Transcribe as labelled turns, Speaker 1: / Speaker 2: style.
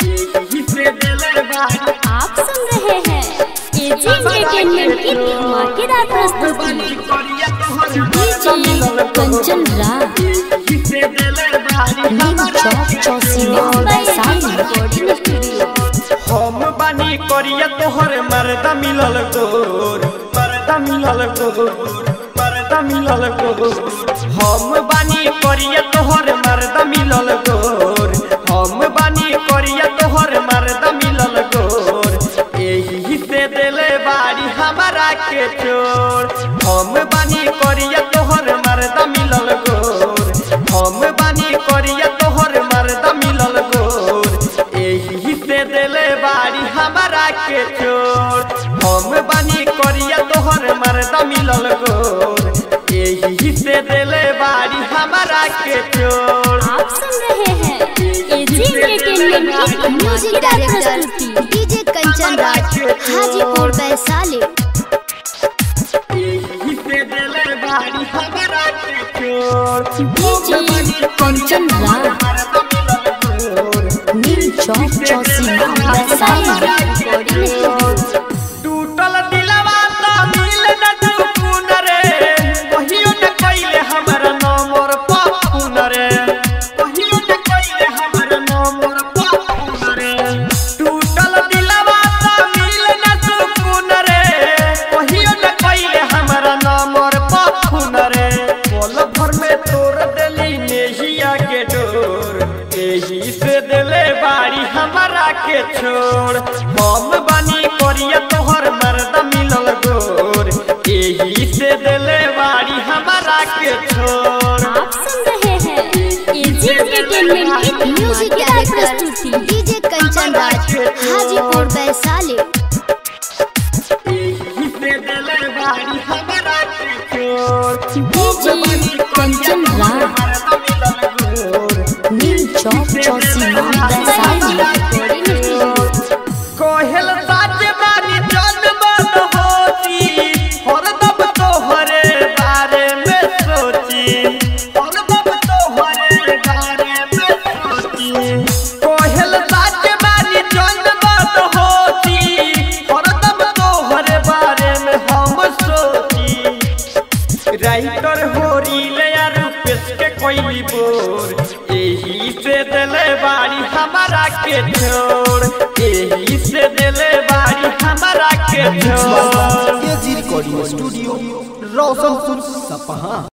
Speaker 1: आप सुन रहे हैं एजी एंटरटेनमेंट की धमाकेदार प्रस्तुति। डीजे कंचन राज नीम चौक चौसीमा वैशाली।
Speaker 2: हम बानी करिया तोहर मर्दा मिलल गोर, मर्दा मिलल गोर, मर्दा मिलल गोर। हम बानी करिया तोहर मर्दा मिलल गोर, हम बानी करिया तोहर मर्दा मिलल गोर। एही से देले बाड़ी हमारा के चोर। हम बानी करिया तोहर मर्दा मिलल गोर, हम बानी करिया तोहर मर्दा मिलल गोर। एही से देले बाड़ी हमारा के चोर। हम बानी करिया तोहर मर्दा मिलल गोर। एही से देले बाड़ी हमारा के चोर।
Speaker 1: आप सुन रहे हैं एजी एंटरटेनमेंट की
Speaker 3: music director DJ Kanchan Raj Hajipur Vaishali.
Speaker 2: एही से देले बाड़ी हमारा के चोर।
Speaker 1: डीजे कंचन राज नीम चौक चौसीमा वैशाली।
Speaker 2: टूटल दिलवा तो मिल न सुकून रे, कहियो न कइले हमर नंबर पापून रे, कहियो न कइले हमर नंबर पापून रे। टूटल दिलवा तो मिल न सुकून रे, कहियो न कइले हमर नंबर पापून रे। पल भर में तोड़ देली नेहिया के डोर। एही से देले बाड़ी हमारा के छोड़। हम बानी करिया तोहर मर्दा मिलल गोर। एही से देले बाड़ी हमारा के छोड़।
Speaker 1: आप सुन रहे हैं एजी एंटरटेनमेंट की
Speaker 3: म्यूजिक
Speaker 1: धमाकेदार
Speaker 3: डायरेक्टर
Speaker 1: प्रस्तुति।
Speaker 3: डीजे कंचन राज हाजीपुर वैशाली।
Speaker 2: एही से देले बाड़ी हमारा के छोड़।
Speaker 1: डीजे कंचन राज नीम चौक चौसीमा वैशाली।
Speaker 2: कोहल साज बानी जन्म होती, हरदम तोहरे बारे में सोची, हरदम तोहरे बारे में सोची। कोहल साज बानी जन्म होती, हरदम तोहरे बारे में हम सोची। राइटर होरी ले रूपेश के कोई बोर। एही से देले बाड़ी हमारा के छोड़। एही से देले बाड़ी हमारा के छोड़।
Speaker 4: एजी रिकॉर्डिंग स्टूडियो रोशनपुर सपहा।